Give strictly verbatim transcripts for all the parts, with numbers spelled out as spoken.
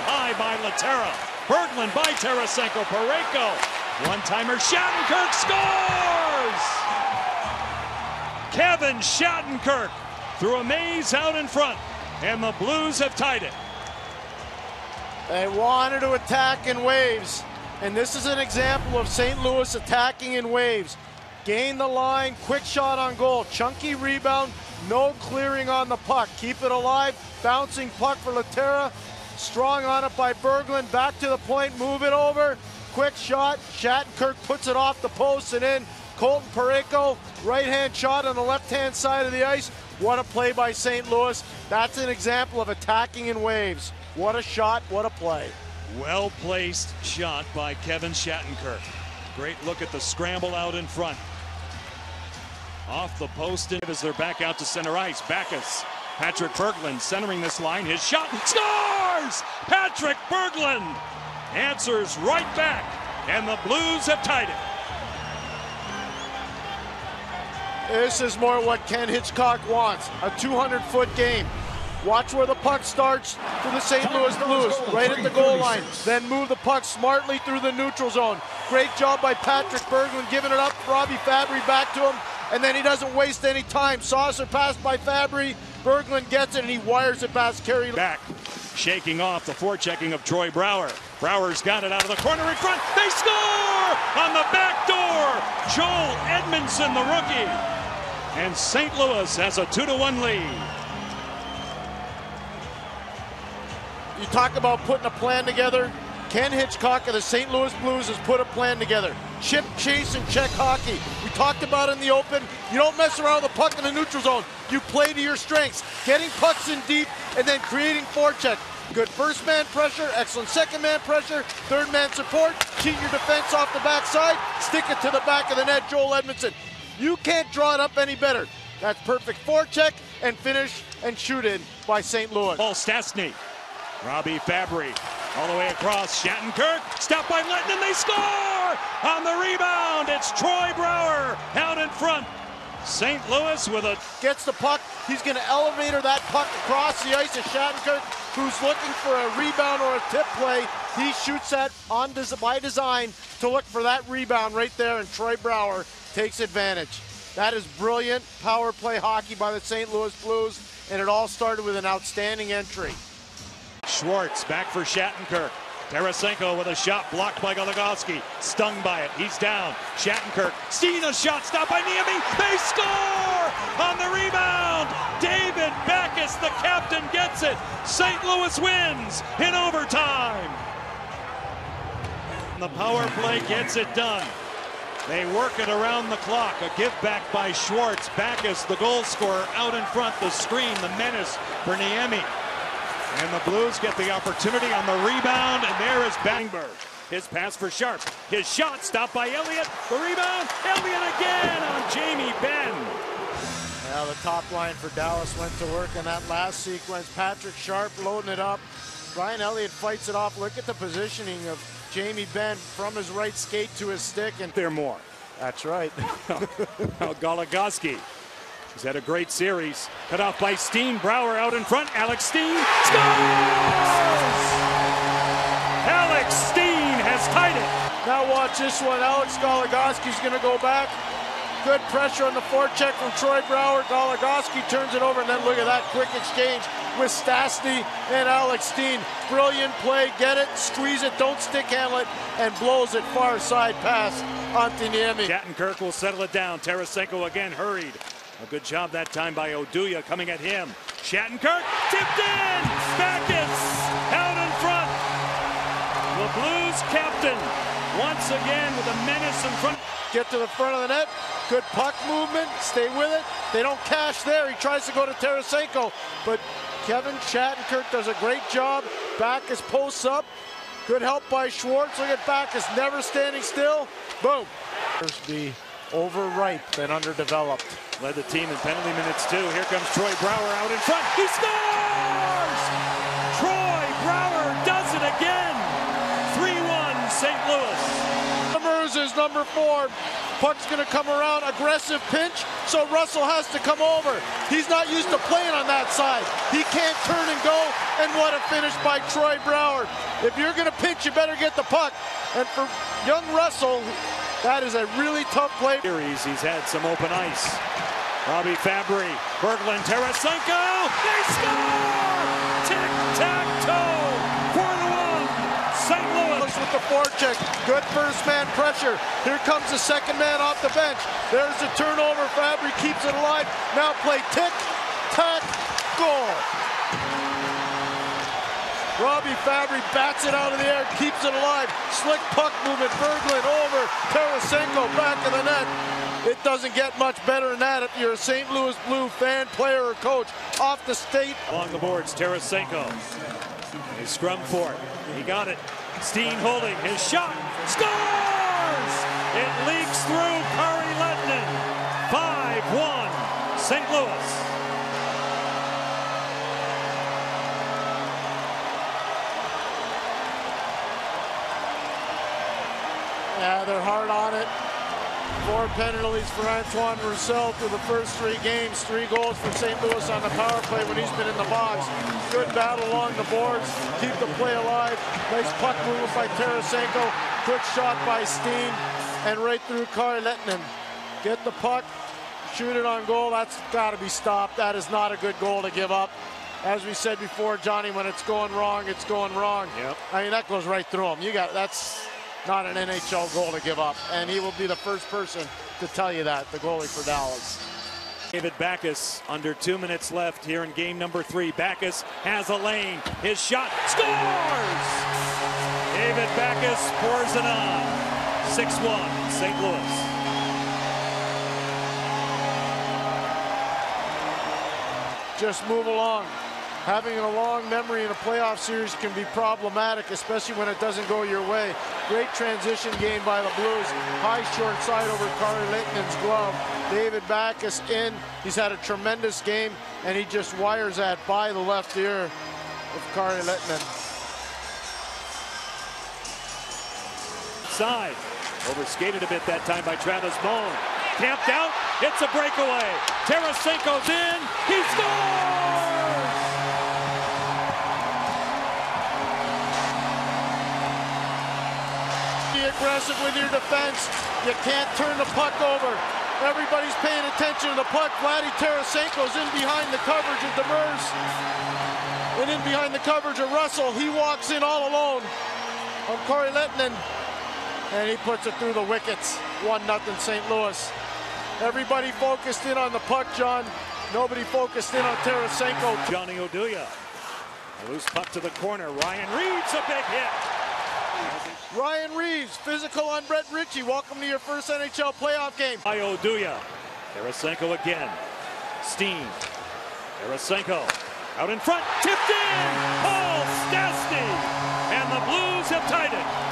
high by Laterra. Berglund by Tarasenko. Parayko. One-timer. Shattenkirk scores! Kevin Shattenkirk through a maze out in front. And the Blues have tied it. They wanted to attack in waves. And this is an example of Saint Louis attacking in waves. Gain the line, quick shot on goal, chunky rebound, no clearing on the puck. Keep it alive, bouncing puck for Laterra. Strong on it by Berglund, back to the point, move it over. Quick shot, Shattenkirk puts it off the post and in. Colton Parayko, right-hand shot on the left-hand side of the ice. What a play by Saint Louis. That's an example of attacking in waves. What a shot, what a play. Well-placed shot by Kevin Shattenkirk. Great look at the scramble out in front. Off the post as they're back out to center ice. Backus, Patrick Berglund centering this line. His shot scores! Patrick Berglund answers right back, and the Blues have tied it. This is more what Ken Hitchcock wants, a two hundred foot game. Watch where the puck starts for the Saint Louis Blues, right at the goal line. Then move the puck smartly through the neutral zone. Great job by Patrick Berglund giving it up. Robbie Fabry back to him, and then he doesn't waste any time. Saucer pass by Fabry. Berglund gets it, and he wires it past Kerry. Back, shaking off the forechecking of Troy Brouwer. Brouwer's got it out of the corner in front. They score on the back door. Joel Edmondson, the rookie. And Saint Louis has a two to one lead. You talk about putting a plan together. Ken Hitchcock of the Saint Louis Blues has put a plan together. Chip, chase, and check hockey. We talked about it in the open. You don't mess around with the puck in the neutral zone. You play to your strengths. Getting pucks in deep and then creating forecheck. Good first man pressure, excellent second man pressure, third man support. Cheat your defense off the backside. Stick it to the back of the net, Joel Edmondson. You can't draw it up any better. That's perfect forecheck and finish and shoot in by Saint Louis. Paul Stastny. Robbie Fabry all the way across. Shattenkirk stopped by Letton, and they score! On the rebound, it's Troy Brouwer out in front. Saint Louis with a... Gets the puck. He's going to elevator that puck across the ice to Shattenkirk, who's looking for a rebound or a tip play. He shoots that on des- by design to look for that rebound right there, and Troy Brouwer takes advantage. That is brilliant power play hockey by the Saint Louis Blues, and it all started with an outstanding entry. Schwartz back for Shattenkirk. Tarasenko with a shot blocked by Goligoski. Stung by it. He's down. Shattenkirk. Steen a shot stopped by Niemi. They score on the rebound. David Backus, the captain, gets it. Saint Louis wins in overtime. The power play gets it done. They work it around the clock. A give back by Schwartz. Backus, the goal scorer, out in front. The screen, the menace for Niemi. And the Blues get the opportunity on the rebound, and there is Bangberg. His pass for Sharp. His shot stopped by Elliot. The rebound, Elliot again on Jamie Benn. Now the top line for Dallas went to work in that last sequence. Patrick Sharp loading it up. Brian Elliott fights it off. Look at the positioning of Jamie Benn from his right skate to his stick. And there more. That's right. Now Goligoski. He's had a great series. Cut off by Steen. Brouwer out in front. Alex Steen scores! Alex Steen has tied it. Now watch this one. Alex Goligoski's going to go back. Good pressure on the forecheck from Troy Brouwer. Goligoski turns it over, and then look at that quick exchange with Stastny and Alex Steen. Brilliant play. Get it, squeeze it, don't stick handle it, and blows it far side pass onto Niemi. Shattenkirk will settle it down. Tarasenko again hurried. A good job that time by Oduya coming at him. Shattenkirk tipped in. Backus out in front. The Blues captain once again with a menace in front. Get to the front of the net. Good puck movement. Stay with it. They don't cash there. He tries to go to Tarasenko, but Kevin Shattenkirk does a great job. Backus posts up. Good help by Schwartz. Look at Backus never standing still. Boom. Be overripe and underdeveloped. Led the team in penalty minutes too. Here comes Troy Brouwer out in front. He scores! Troy Brouwer does it again. three one Saint Louis. Summers is number four. Puck's going to come around. Aggressive pinch. so Russell has to come over. He's not used to playing on that side. He can't turn and go, and what a finish by Troy Brouwer. If you're going to pinch, you better get the puck. And for young Russell, that is a really tough play. He's had some open ice. Robbie Fabry, Berglund, Tarasenko, they score! Tic-tac-toe, four to one, Saint Louis. With the forecheck, good first man pressure. Here comes the second man off the bench. There's the turnover, Fabry keeps it alive. Now play tic-tac, goal. Robbie Fabry bats it out of the air, keeps it alive. Slick puck movement, Berglund over, Tarasenko back of the net. It doesn't get much better than that if you're a Saint Louis Blue fan, player, or coach. Off the state. Along the boards, Tarasenko. He scrum for it. He got it. Steen holding his shot. Scores! It leaks through Kari Lehtinen. five one, Saint Louis. Yeah, they're hard on it. Four penalties for Antoine Roussel through the first three games. Three goals for Saint Louis on the power play when he's been in the box. Good battle along the boards. Keep the play alive. Nice puck movement by Tarasenko. Quick shot by Steen. And right through Kari Lehtinen. Get the puck. Shoot it on goal. That's got to be stopped. That is not a good goal to give up. As we said before, Johnny, when it's going wrong, it's going wrong. Yep. I mean, that goes right through him. You got that's not an N H L goal to give up, and he will be the first person to tell you that, the goalie for Dallas. David Backes, under two minutes left here in game number three. Backes has a lane. His shot scores! David Backes pours it on. six one, Saint Louis. Just move along. Having a long memory in a playoff series can be problematic, especially when it doesn't go your way. Great transition game by the Blues. High short side over Kari Lehtinen's glove. David Backes in. He's had a tremendous game, and he just wires that by the left ear of Kari Lehtinen. Side. Overskated a bit that time by Travis Bone. Camped out. It's a breakaway. Tarasenko's in. He scores! Be aggressive with your defense. You can't turn the puck over. Everybody's paying attention to the puck. Vladdy Tarasenko's in behind the coverage of Demers. And in behind the coverage of Russell. He walks in all alone on Kari Lehtinen. And he puts it through the wickets. one nothing Saint Louis. Everybody focused in on the puck, John. Nobody focused in on Tarasenko. Johnny Oduya. A loose puck to the corner. Ryan Reaves, a big hit. Ryan Reaves, physical on Brett Ritchie. Welcome to your first N H L playoff game. By Oduya. Tarasenko again. Steen. Tarasenko out in front. Tipped in. Paul Stastny. And the Blues have tied it.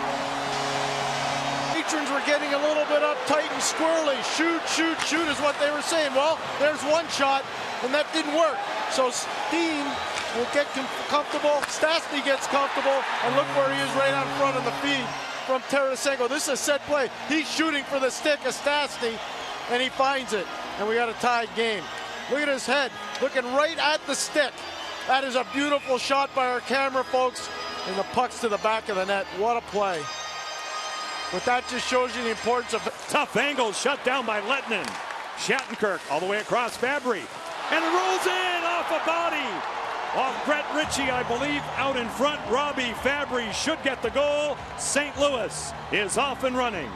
Patrons were getting a little bit uptight and squirrely. Shoot, shoot, shoot is what they were saying. Well, there's one shot, and that didn't work. So Steen will get com comfortable. Stastny gets comfortable, and look where he is right on front of the feed from Tarasenko. This is a set play. He's shooting for the stick of Stastny, and he finds it. And we got a tied game. Look at his head, looking right at the stick. That is a beautiful shot by our camera folks, and the puck's to the back of the net. What a play. But that just shows you the importance of... Tough angle shut down by Lehtinen. Shattenkirk all the way across Fabry. And it rolls in off a body. Off Brett Ritchie, I believe, out in front. Robbie Fabry should get the goal. Saint Louis is off and running.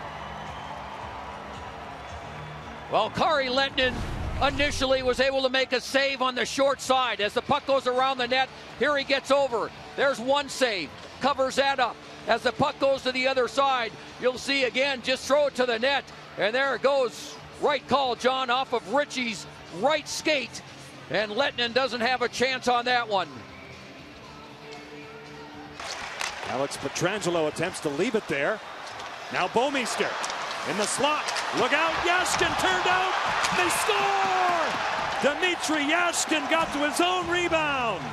Well, Kari Lehtinen initially was able to make a save on the short side. As the puck goes around the net, here he gets over. There's one save. Covers that up. As the puck goes to the other side, you'll see again, just throw it to the net. And there it goes. Right call, John, off of Ritchie's right skate. And Lehtinen doesn't have a chance on that one. Alex Pietrangelo attempts to leave it there. Now Bouwmeester in the slot. Look out, Yashkin turned out. They score! Dmitry Yashkin got to his own rebound.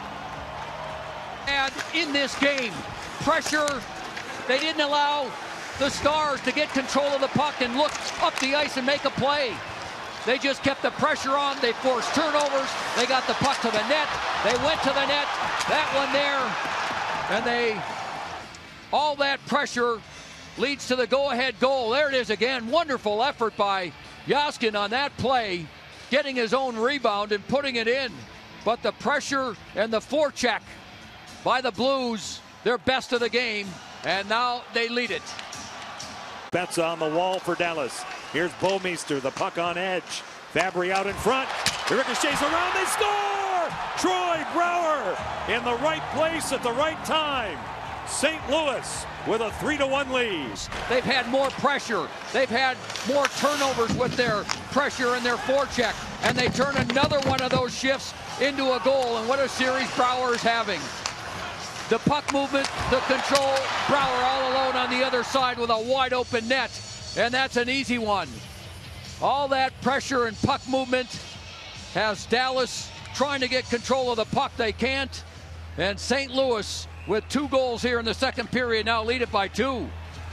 And in this game, pressure, they didn't allow the Stars to get control of the puck and look up the ice and make a play. They just kept the pressure on. They forced turnovers. They got the puck to the net. They went to the net. That one there. And they, all that pressure leads to the go-ahead goal. There it is again. Wonderful effort by Jaskin on that play, getting his own rebound and putting it in. But the pressure and the forecheck by the Blues, their best of the game, and now they lead it. Bets on the wall for Dallas. Here's Bouwmeester, the puck on edge. Fabry out in front. The ricochets around, they score! Troy Brouwer in the right place at the right time. Saint Louis with a three to one lead. They've had more pressure. They've had more turnovers with their pressure and their forecheck. And they turn another one of those shifts into a goal. And what a series Brouwer is having. The puck movement, the control, Brouwer all alone on the other side with a wide open net. And that's an easy one. All that pressure and puck movement has Dallas trying to get control of the puck. They can't. And Saint Louis with two goals here in the second period now lead it by two.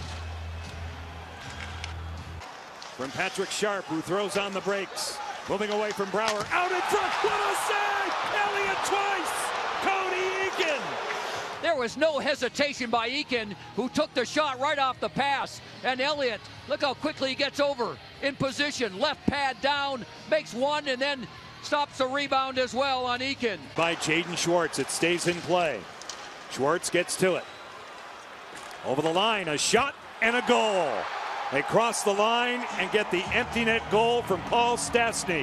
From Patrick Sharp, who throws on the brakes. Moving away from Brouwer. Out in front. What a save! Elliot twice! Cody Eakin! There was no hesitation by Eakin, who took the shot right off the pass. And Elliot, look how quickly he gets over in position. Left pad down, makes one, and then stops the rebound as well on Eakin. By Jaden Schwartz, it stays in play. Schwartz gets to it. Over the line, a shot and a goal. They cross the line and get the empty net goal from Paul Stastny.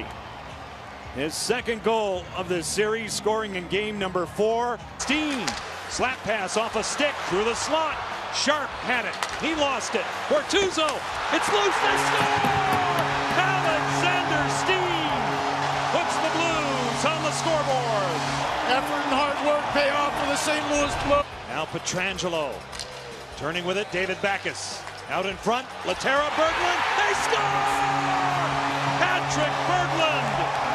His second goal of the series, scoring in game number four. Steen, slap pass off a stick through the slot. Sharp had it. He lost it. Bortuzzo, it's loose, they score! Alexander Steen puts the Blues on the scoreboard. Effort and hard work pay off for the Saint Louis Blues. Now Pietrangelo turning with it. David Backes out in front. Laterra, Berglund, they score! Patrick Berglund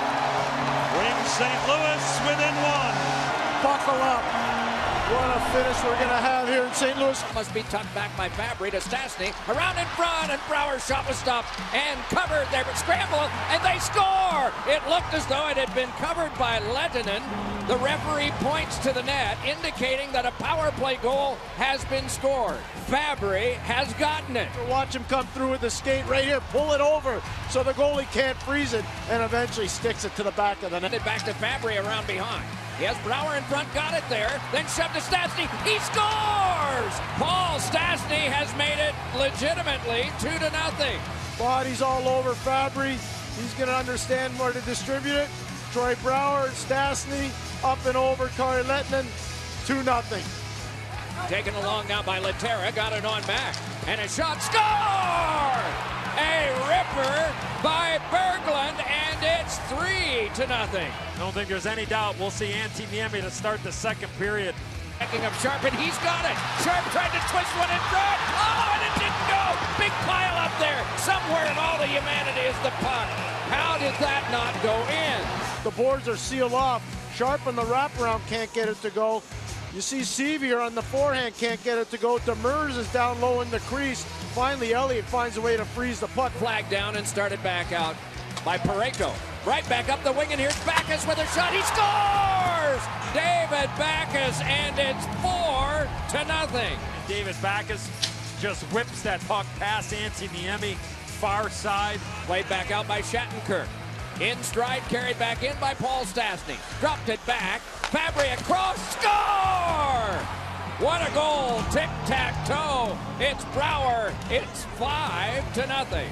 brings Saint Louis within one. Buckle up. What a finish we're going to have here in Saint Louis. Must be tucked back by Fabry to Stastny. Around in front, and Brouwer's shot was stopped and covered there, but scramble, and they score! It looked as though it had been covered by Lehtinen. The referee points to the net, indicating that a power play goal has been scored. Fabry has gotten it. Watch him come through with the skate right here, pull it over so the goalie can't freeze it, and eventually sticks it to the back of the net. Back to Fabry around behind. He has Brouwer in front, got it there, then shoved to Stastny. He scores! Paul Stastny has made it legitimately two to nothing. Bodies all over Fabry. He's going to understand where to distribute it. Troy Brouwer, Stastny, up and over Kari Lehtinen, two nothing. Taken along now by Laterra, got it on back, and a shot, score! A ripper by Berglund, and it's three to nothing. Don't think there's any doubt. We'll see Antti Niemi to start the second period. Backing up Sharp, and he's got it. Sharp tried to twist one in front. Oh, and it didn't go. Big pile up there. Somewhere in all the humanity is the puck. How did that not go in? The boards are sealed off. Sharp on the wraparound can't get it to go. You see Sevier on the forehand can't get it to go. Demers is down low in the crease. Finally, Elliot finds a way to freeze the puck. Flag down and started back out by Parayko. Right back up the wing, and here's Backes with a shot. He scores! David Backes, and it's four to nothing. And David Backes just whips that puck past Antti Niemi, far side. Played back out by Shattenkirk. In stride, carried back in by Paul Stastny. Dropped it back. Fabry across, score! What a goal, tic-tac-toe. It's Brouwer, it's five to nothing.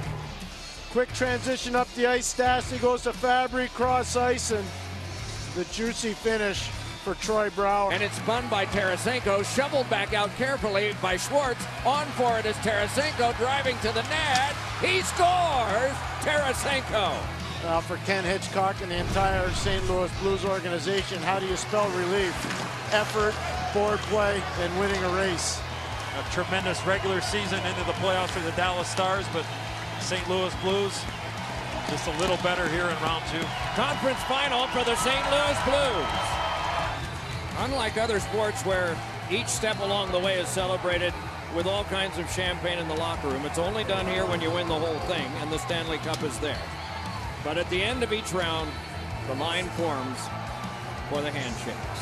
Quick transition up the ice, Stastny goes to Fabry, cross ice, and the juicy finish for Troy Brouwer. And it's spun by Tarasenko, shoveled back out carefully by Schwartz. On for it is Tarasenko, driving to the net. He scores, Tarasenko. Now for Ken Hitchcock and the entire Saint Louis Blues organization, how do you spell relief? Effort, forward play, and winning a race. A tremendous regular season into the playoffs for the Dallas Stars, but Saint Louis Blues just a little better here in round two. Conference final for the Saint Louis Blues. Unlike other sports where each step along the way is celebrated, with all kinds of champagne in the locker room. It's only done here when you win the whole thing, and the Stanley Cup is there. But at the end of each round, the line forms for the handshake.